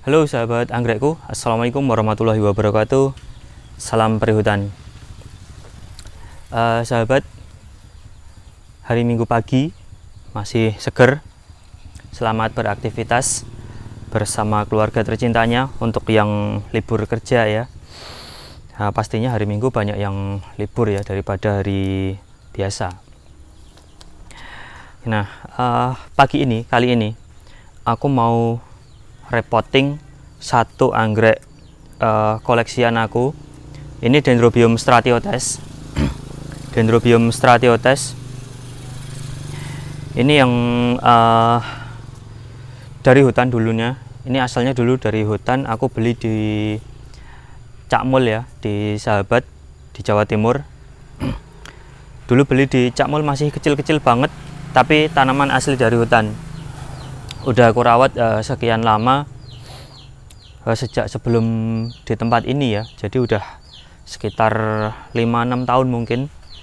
Halo sahabat anggrekku, Assalamualaikum warahmatullahi wabarakatuh. Salam perihutan. Sahabat, hari Minggu pagi masih seger. Selamat beraktivitas bersama keluarga tercintanya untuk yang libur kerja ya. Nah, pastinya hari Minggu banyak yang libur ya daripada hari biasa. Nah, kali ini aku mau repotting satu anggrek koleksian aku. Ini Dendrobium stratiotes. Dendrobium stratiotes ini yang dari hutan dulunya. Ini asalnya dulu dari hutan, aku beli di Cakmul ya, di Sahabat di Jawa Timur. Dulu beli di Cakmul masih kecil-kecil banget, tapi tanaman asli dari hutan. Udah aku rawat sekian lama, sejak sebelum di tempat ini ya, jadi udah sekitar 5-6 tahun mungkin.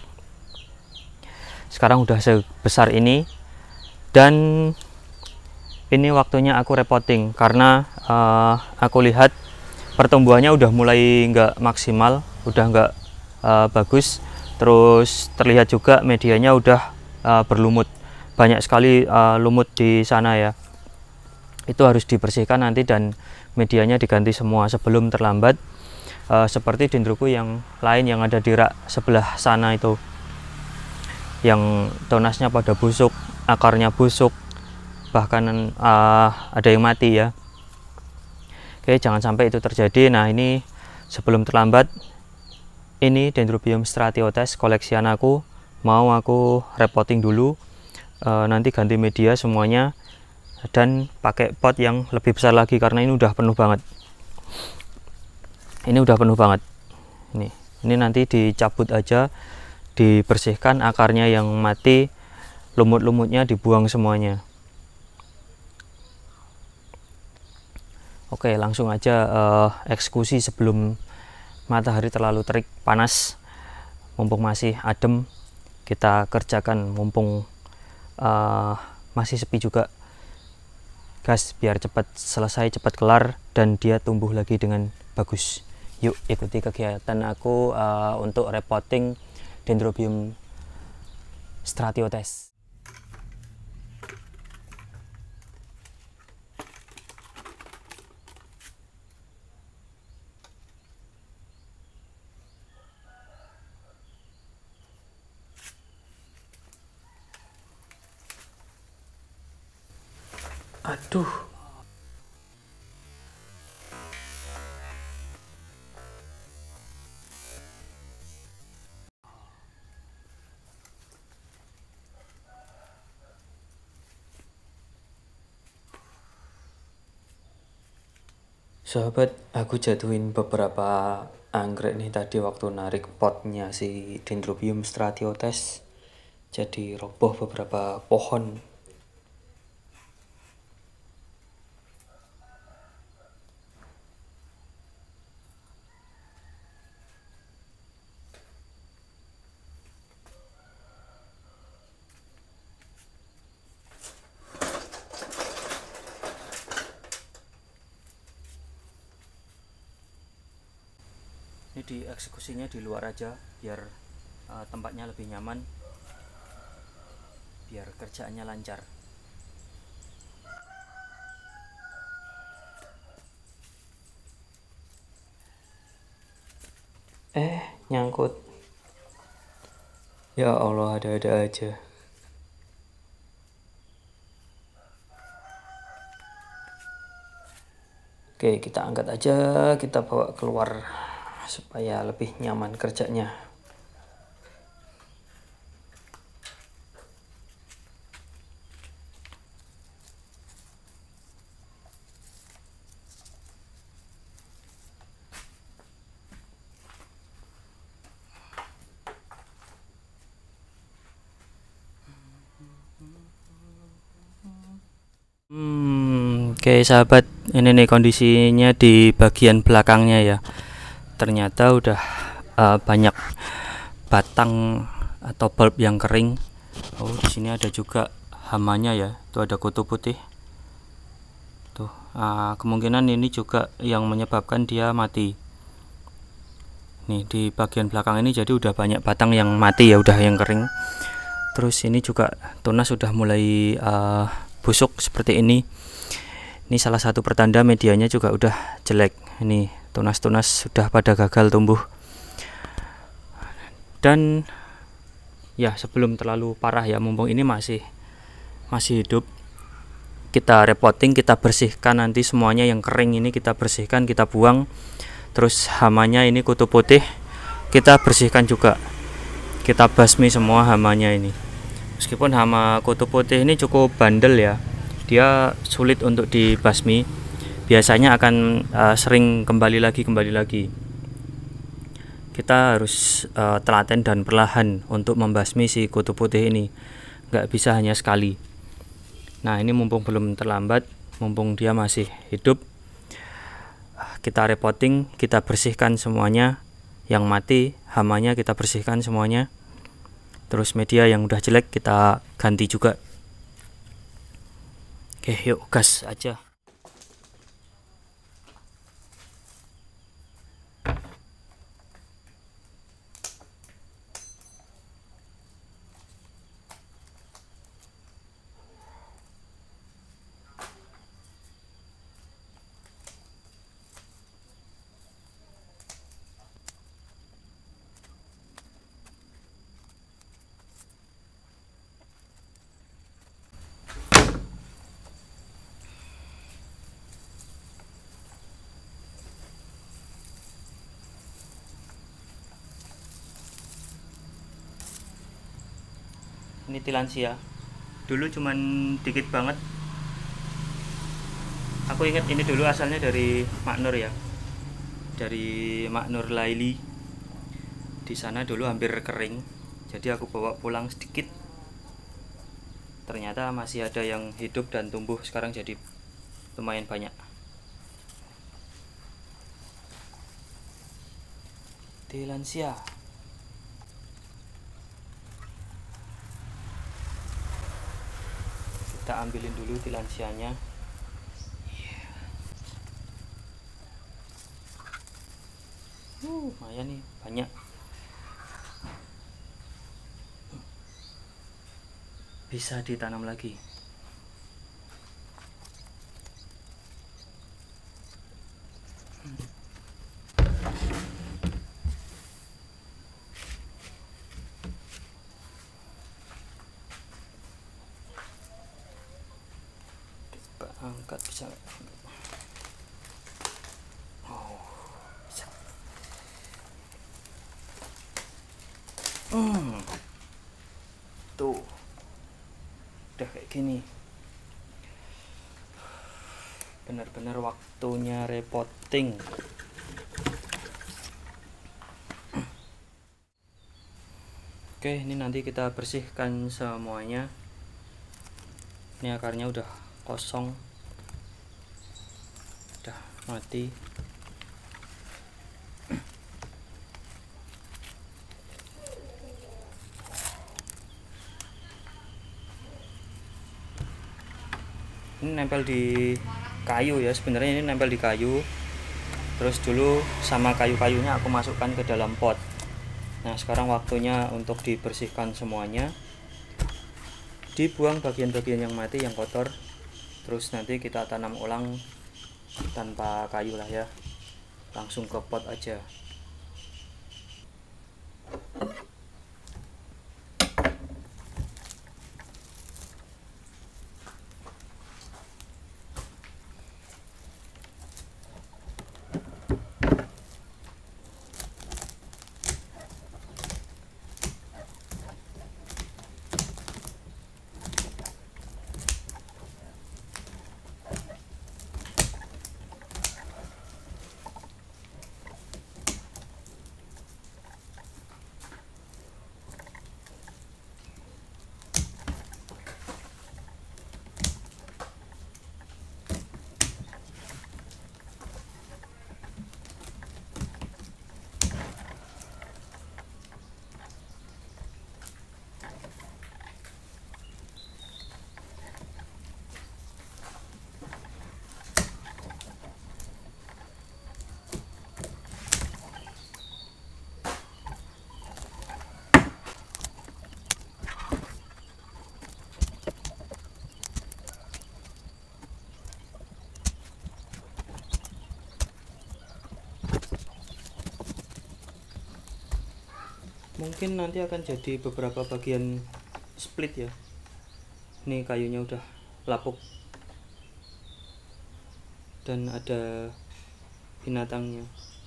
Sekarang udah sebesar ini, dan ini waktunya aku repotting karena aku lihat pertumbuhannya udah mulai nggak maksimal, udah nggak bagus. Terus terlihat juga medianya udah berlumut, banyak sekali lumut di sana ya. Itu harus dibersihkan nanti dan medianya diganti semua sebelum terlambat, seperti dendroku yang lain yang ada di rak sebelah sana itu, yang tunasnya pada busuk, akarnya busuk, bahkan ada yang mati ya. Oke, jangan sampai itu terjadi. Nah, ini sebelum terlambat, ini Dendrobium stratiotes koleksian aku mau aku repotting dulu, nanti ganti media semuanya dan pakai pot yang lebih besar lagi karena ini udah penuh banget. Ini udah penuh banget. Ini nanti dicabut aja, dibersihkan akarnya yang mati, lumut-lumutnya dibuang semuanya. Oke, langsung aja eksekusi sebelum matahari terlalu terik panas. Mumpung masih adem, kita kerjakan mumpung masih sepi juga. Gas biar cepat selesai, cepat kelar, dan dia tumbuh lagi dengan bagus. Yuk ikuti kegiatan aku untuk repotting Dendrobium stratiotes. Aduh, sahabat, aku jatuhin beberapa anggrek nih tadi waktu narik potnya si Dendrobium stratiotes, jadi roboh beberapa pohon. Ini dieksekusinya di luar aja biar tempatnya lebih nyaman, biar kerjaannya lancar. Nyangkut. Ya Allah, ada-ada aja. Oke, kita angkat aja, kita bawa keluar supaya lebih nyaman kerjanya. Oke sahabat, ini nih kondisinya di bagian belakangnya ya. Ternyata udah banyak batang atau bulb yang kering. Oh, di sini ada juga hamanya ya. Tuh ada kutu putih. Tuh, Kemungkinan ini juga yang menyebabkan dia mati. Nih di bagian belakang ini jadi udah banyak batang yang mati ya, udah yang kering. Terus ini juga tunas sudah mulai busuk seperti ini. Ini salah satu pertanda medianya juga udah jelek. Ini tunas-tunas sudah pada gagal tumbuh. Dan ya sebelum terlalu parah ya, mumpung ini masih hidup, kita repotting, kita bersihkan nanti semuanya yang kering ini kita bersihkan, kita buang. Terus hamanya ini kutu putih kita bersihkan juga, kita basmi semua hamanya ini. Meskipun hama kutu putih ini cukup bandel ya, dia sulit untuk dibasmi, biasanya akan sering kembali lagi. Kita harus telaten dan perlahan untuk membasmi si kutu putih ini, nggak bisa hanya sekali. Nah ini mumpung belum terlambat, mumpung dia masih hidup, kita repotting, kita bersihkan semuanya, yang mati hamanya kita bersihkan semuanya. Terus media yang udah jelek kita ganti juga. Oke, yuk gas aja. Ini tilansia, dulu cuman dikit banget. Aku ingat ini dulu asalnya dari Maknur ya, dari Maknur Laili. Di sana dulu hampir kering, jadi aku bawa pulang sedikit. Ternyata masih ada yang hidup dan tumbuh sekarang jadi lumayan banyak. Tilansia. Kita ambilin dulu tilansianya. Lumayan nih, banyak. Bisa ditanam lagi. Angkat bisa. Bisa. Tuh udah kayak gini, bener-bener waktunya repotting. Oke, ini nanti kita bersihkan semuanya. Ini akarnya udah kosong, udah mati. Ini nempel di kayu ya, sebenarnya ini nempel di kayu. Terus dulu sama kayu-kayunya aku masukkan ke dalam pot. Nah sekarang waktunya untuk dibersihkan semuanya, dibuang bagian-bagian yang mati, yang kotor. Terus nanti kita tanam ulang tanpa kayu lah ya, langsung ke pot aja. mungkin nanti akan jadi beberapa bagian split ya. Ini kayunya udah lapuk dan ada binatangnya.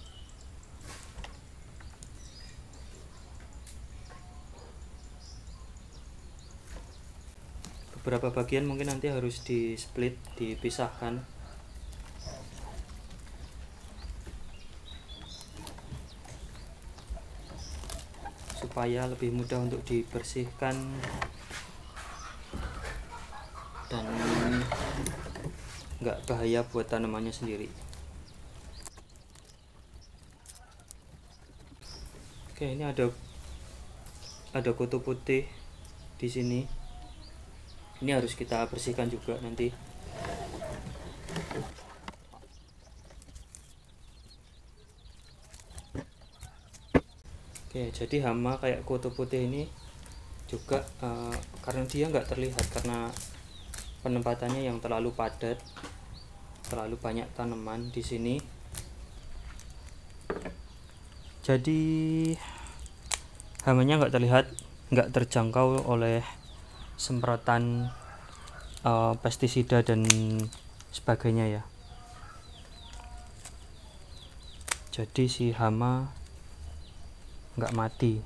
Beberapa bagian mungkin nanti harus di split, dipisahkan. Supaya lebih mudah untuk dibersihkan dan nggak bahaya buat tanamannya sendiri. Oke, ini ada kutu putih di sini. Ini harus kita bersihkan juga nanti. Oke, jadi hama kayak kutu putih ini juga karena dia nggak terlihat karena penempatannya yang terlalu padat, terlalu banyak tanaman di sini. Jadi hamanya nggak terlihat, nggak terjangkau oleh semprotan pestisida dan sebagainya ya. Jadi si hama nggak mati.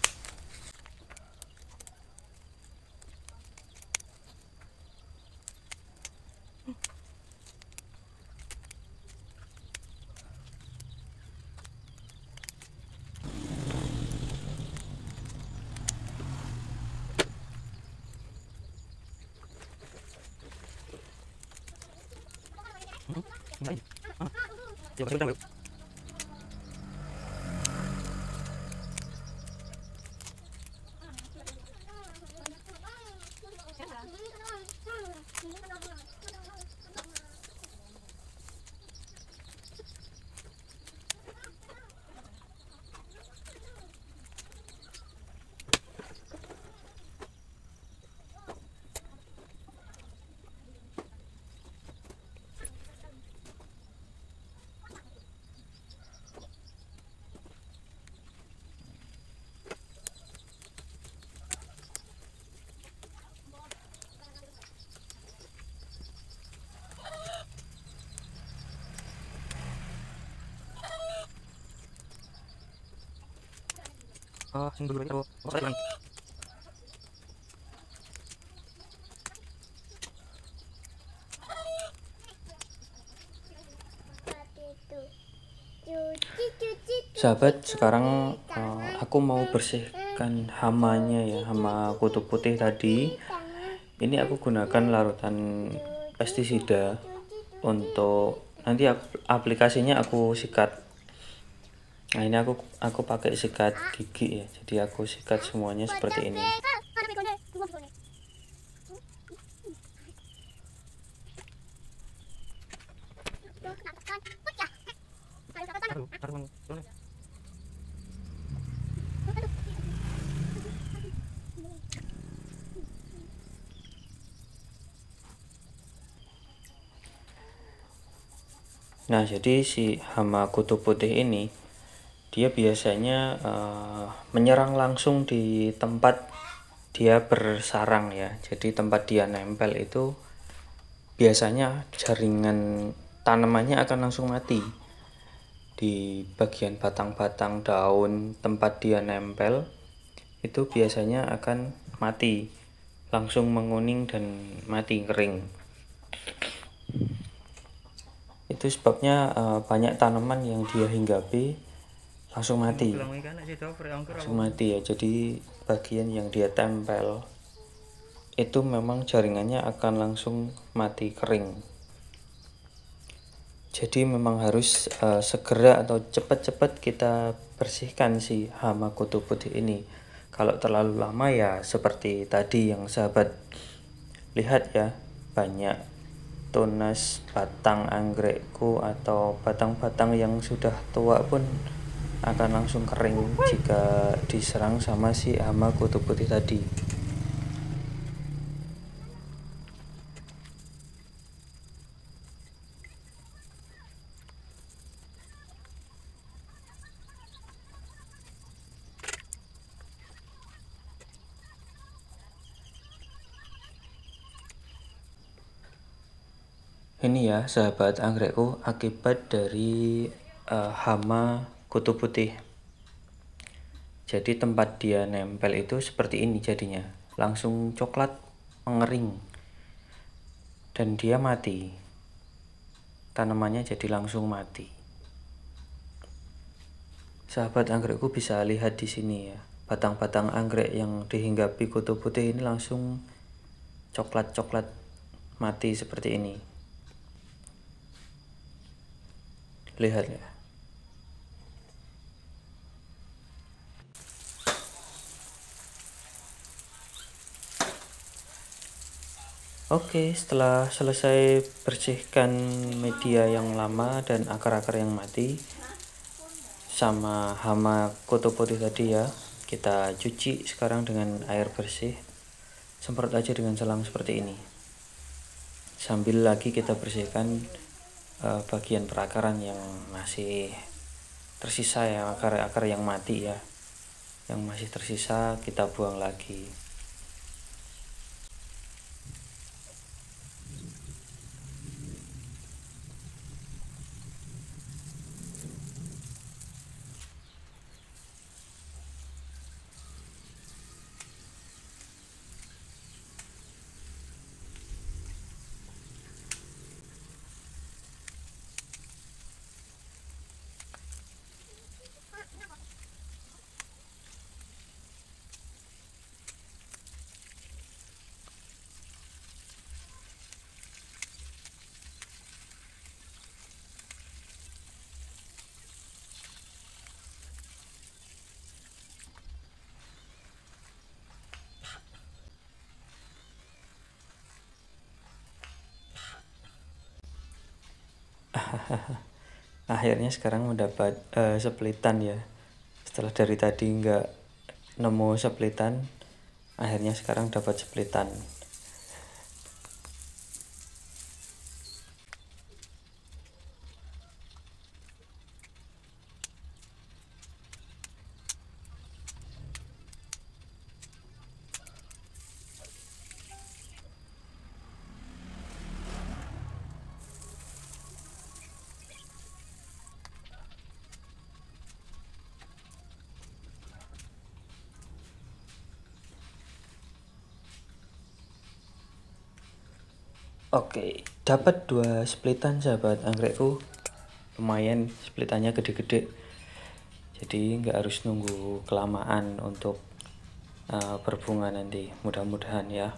Sahabat, sekarang aku mau bersihkan hamanya ya, hama kutu putih tadi. Ini aku gunakan larutan pestisida untuk nanti aplikasinya aku sikat. Nah, ini aku pakai sikat gigi ya. Jadi aku sikat semuanya seperti ini. Nah, jadi si hama kutu putih ini dia biasanya menyerang langsung di tempat dia bersarang ya. Jadi tempat dia nempel itu biasanya jaringan tanamannya akan langsung mati. Di bagian batang-batang daun tempat dia nempel itu biasanya akan mati, langsung menguning dan mati kering. Itu sebabnya banyak tanaman yang dia hinggapi langsung mati ya. Jadi bagian yang dia tempel itu memang jaringannya akan langsung mati kering. Jadi memang harus segera atau cepat-cepat kita bersihkan si hama kutu putih ini. Kalau terlalu lama ya seperti tadi yang sahabat lihat ya, banyak tunas batang anggrekku atau batang-batang yang sudah tua pun akan langsung kering jika diserang sama si hama kutu putih tadi. Ini ya sahabat anggrekku, akibat dari hama kutu putih. Jadi tempat dia nempel itu seperti ini jadinya, langsung coklat mengering dan dia mati. Tanamannya jadi langsung mati. Sahabat anggrekku bisa lihat di sini ya, batang-batang anggrek yang dihinggapi kutu putih ini langsung coklat-coklat mati seperti ini. Lihat ya. Oke, setelah selesai bersihkan media yang lama dan akar-akar yang mati sama hama kutu putih tadi ya, kita cuci sekarang dengan air bersih. Semprot aja dengan selang seperti ini. Sambil lagi kita bersihkan bagian perakaran yang masih tersisa ya, akar-akar yang mati ya. Yang masih tersisa kita buang lagi. Akhirnya sekarang mendapat splitan ya. Setelah dari tadi nggak nemu splitan, akhirnya sekarang dapat splitan. Oke, dapat 2 splitan sahabat anggrekku. Lumayan splitannya gede-gede. Jadi nggak harus nunggu kelamaan untuk berbunga nanti. Mudah-mudahan ya.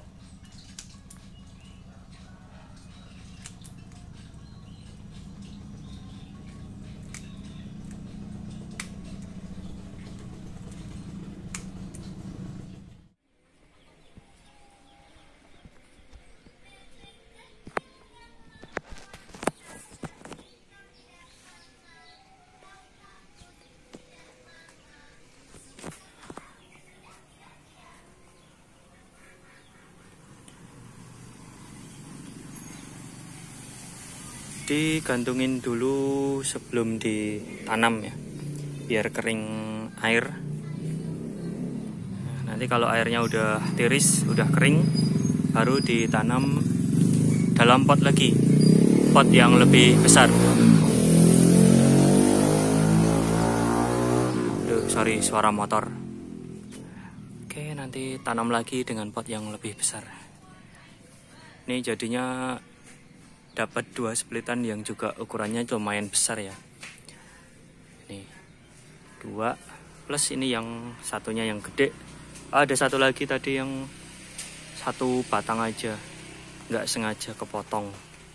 Digantungin dulu sebelum ditanam ya, biar kering air. Nanti kalau airnya udah tiris, udah kering, baru ditanam dalam pot lagi, pot yang lebih besar. Sorry, suara motor. Oke, nanti tanam lagi dengan pot yang lebih besar. Ini jadinya dapat 2 splitan yang juga ukurannya lumayan besar ya. Nih 2 plus ini yang satunya yang gede. Ada satu lagi tadi yang satu batang aja, nggak sengaja kepotong.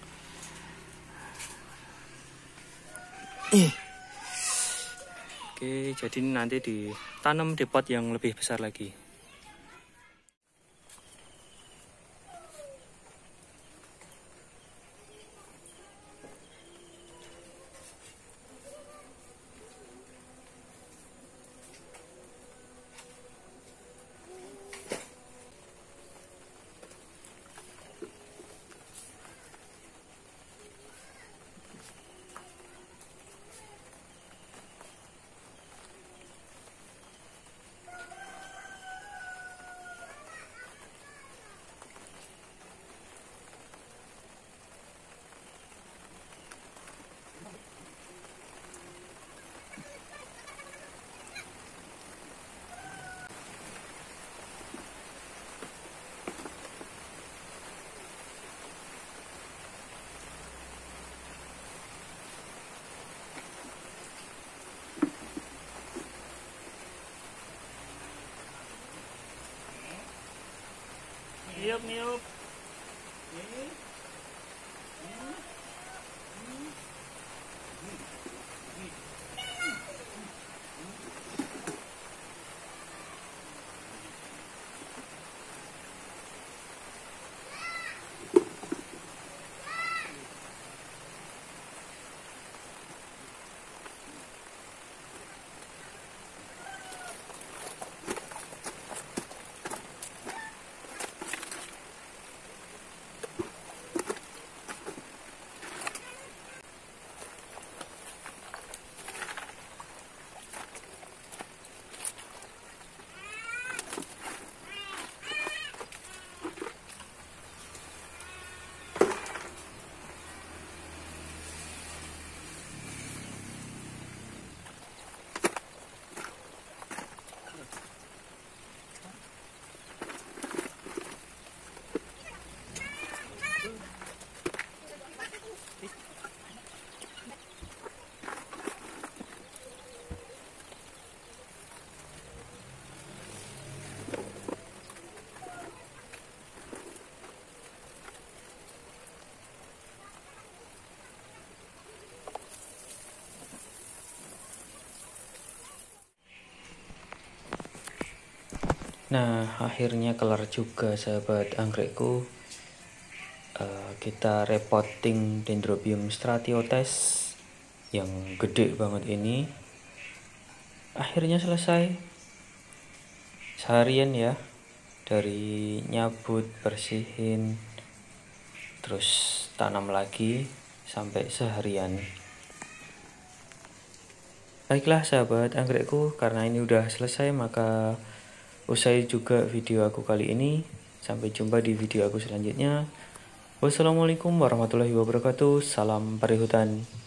Oke, jadi nanti ditanam di pot yang lebih besar lagi. niup. Nah, akhirnya kelar juga sahabat anggrekku. Kita repotting Dendrobium stratiotes yang gede banget ini. Akhirnya selesai. Seharian ya, dari nyabut, bersihin, terus tanam lagi sampai seharian. Baiklah sahabat anggrekku, karena ini udah selesai maka usai juga video aku kali ini. Sampai jumpa di video aku selanjutnya. Wassalamualaikum warahmatullahi wabarakatuh. Salam pari hutan.